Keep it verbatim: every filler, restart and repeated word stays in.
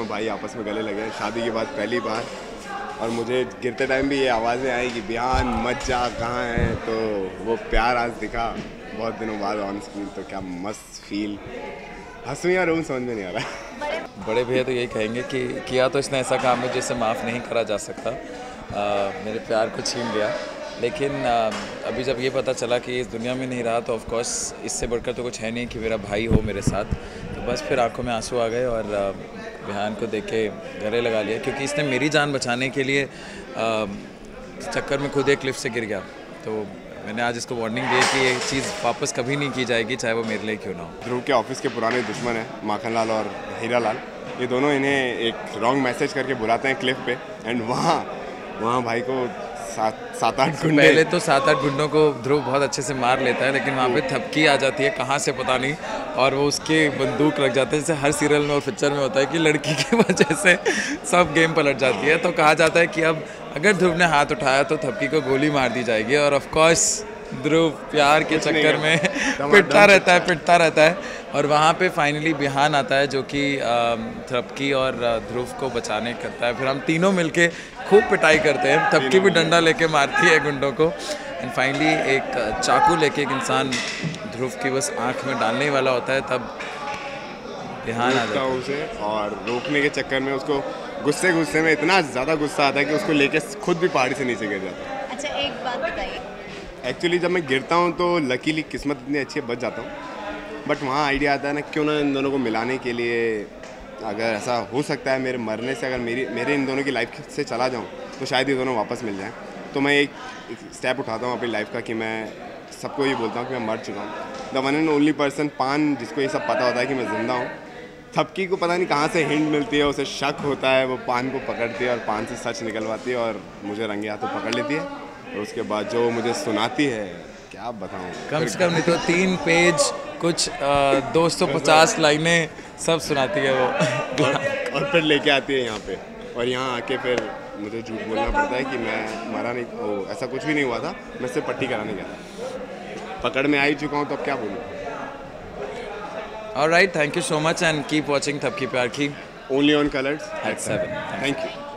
दोनों भाई आपस में गले लगे, शादी के बाद पहली बार। और मुझे गिरते टाइम भी ये आवाज़ें आई कि बिहान मत जा कहाँ है, तो वो प्यार आज दिखा बहुत दिनों बाद ऑन स्क्रीन, तो क्या मस्त फील। हंसूँ या रोऊं समझ में नहीं आ रहा। बड़े भैया तो यही कहेंगे कि किया तो इसने ऐसा काम है जिसे माफ़ नहीं करा जा सकता। आ, मेरे प्यार को छीन लिया, लेकिन आ, अभी जब ये पता चला कि इस दुनिया में नहीं रहा तो ऑफ कोर्स इससे बढ़कर तो कुछ है नहीं कि मेरा भाई हो मेरे साथ। तो बस फिर आंखों में आंसू आ गए और बिहान को देख के गले लगा लिया, क्योंकि इसने मेरी जान बचाने के लिए आ, चक्कर में खुद एक क्लिफ से गिर गया। तो मैंने आज इसको वार्निंग दी कि ये चीज़ वापस कभी नहीं की जाएगी, चाहे वो मेरे लिए क्यों ना हो। ध्रुव के ऑफिस के पुराने दुश्मन हैं माखन लाल और हीरा लाल, ये दोनों इन्हें एक रॉन्ग मैसेज करके बुलाते हैं क्लिफ पे, एंड वहाँ वहाँ भाई को सात सात आठ गुंडे, पहले तो सात आठ गुंडों को ध्रुव बहुत अच्छे से मार लेता है, लेकिन वहाँ पे थपकी आ जाती है कहाँ से पता नहीं, और वो उसके बंदूक लग जाते हैं। जैसे हर सीरियल में और पिक्चर में होता है कि लड़की की वजह से सब गेम पलट जाती है। तो कहा जाता है कि अब अगर ध्रुव ने हाथ उठाया तो थपकी को गोली मार दी जाएगी, और ऑफ कोर्स ध्रुव प्यार के चक्कर में पिटता रहता है पिटता रहता है और वहाँ पे फाइनली बिहान आता है जो कि थपकी और ध्रुव को बचाने करता है। फिर हम तीनों मिलके खूब पिटाई करते हैं, थपकी भी डंडा लेके मारती है गुंडों को, एंड फाइनली एक चाकू लेके एक इंसान ध्रुव की बस आँख में डालने वाला होता है, तब बिहान आ जाता है उसे, और रोकने के चक्कर में उसको गुस्से गुस्से में इतना ज़्यादा गुस्सा आता है कि उसको लेके खुद भी पहाड़ी से नीचे गिर जाता है। अच्छा एक बात बताइए, एक्चुअली जब मैं गिरता हूँ तो लकीली किस्मत इतनी अच्छी है बच जाता हूँ, बट वहाँ आइडिया आता है ना क्यों ना इन दोनों को मिलाने के लिए, अगर ऐसा हो सकता है मेरे मरने से अगर मेरी मेरे इन दोनों की लाइफ से चला जाऊँ तो शायद ये दोनों वापस मिल जाएं। तो मैं एक स्टेप उठाता हूँ अपनी लाइफ का कि मैं सबको ये बोलता हूँ कि मैं मर चुका हूँ। The one and only person पान जिसको ये सब पता होता है कि मैं ज़िंदा हूँ। थपकी को पता नहीं कहाँ से हिंट मिलती है, उसे शक होता है, वो पान को पकड़ती है और पान से सच निकलवाती है और मुझे रंगे हाथों पकड़ लेती है, और उसके बाद जो मुझे सुनाती है क्या बताऊँ, कम से कम नहीं तो तीन पेज कुछ दो सौ पचास लाइनें सब सुनाती है वो और, और फिर लेके आती है यहाँ पे, और यहाँ आके फिर मुझे झूठ बोलना पड़ता है कि मैं मरा नहीं, वो ऐसा कुछ भी नहीं हुआ था, मैं सिर्फ पट्टी कराने गया था। पकड़ में आ ही चुका हूँ तो अब क्या बोलूँ। All right, thank you so much and keep watching थपकी प्यार की only on Colors at seven. Thank you.